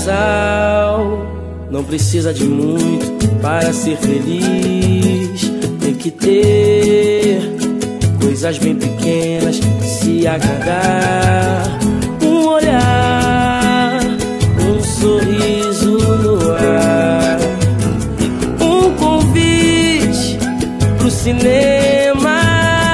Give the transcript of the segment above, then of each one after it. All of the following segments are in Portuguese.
casal não precisa de muito para ser feliz. Tem que ter coisas bem pequenas, se agradar. Um olhar, um sorriso no ar, um convite pro cinema,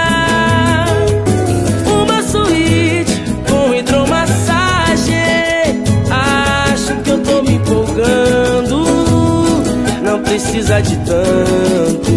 uma suíte com hidromassagem. Acho que eu tô me empolgando, não precisa de tanto.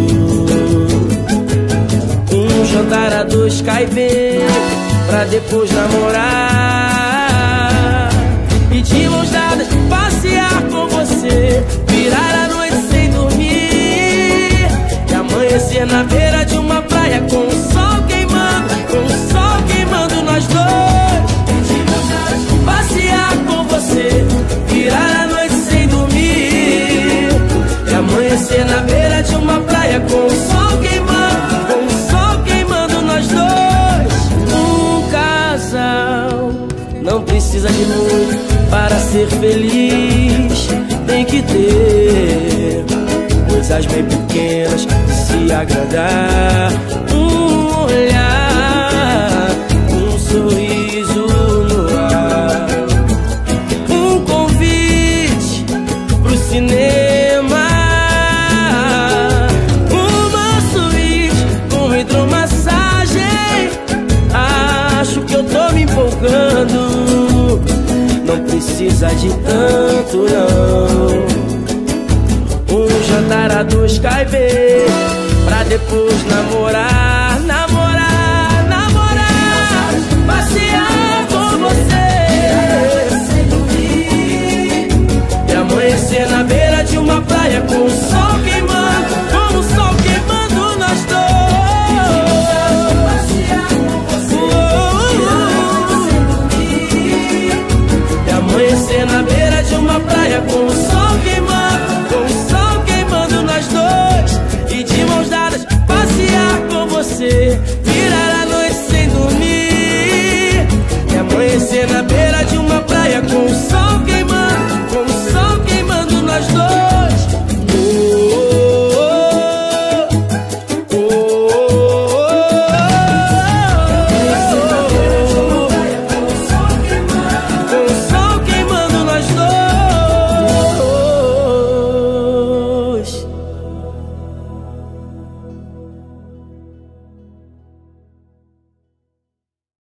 Um jantar a dois cai bem, pra depois namorar. E de mãos dadas passear com você, virar a noite sem dormir, e amanhecer na beira de uma praia com o sol queimando, com o sol queimando nós dois. E de mãos dadas passear com você, virar a noite sem dormir, e amanhecer na beira de uma praia com o sol queimando, com o sol queimando nós dois. Um casal não precisa de muito para ser feliz. Tem que ter coisas bem pequenas de se agradar. Um olhar, um sorriso no ar, um convite pro cinema, uma suíte com hidromassagem. Acho que eu tô me empolgando, não precisa de tanto não. Um jantar a dois cai bem, pra depois namorar, namorar, namorar, passear com você, e amanhecer na beira de uma praia com o sol queimando, com o sol queimando nós dois. E amanhecer na beira de uma praia com o sol queimando, com o sol queimando nós dois. E de mãos dadas passear com você,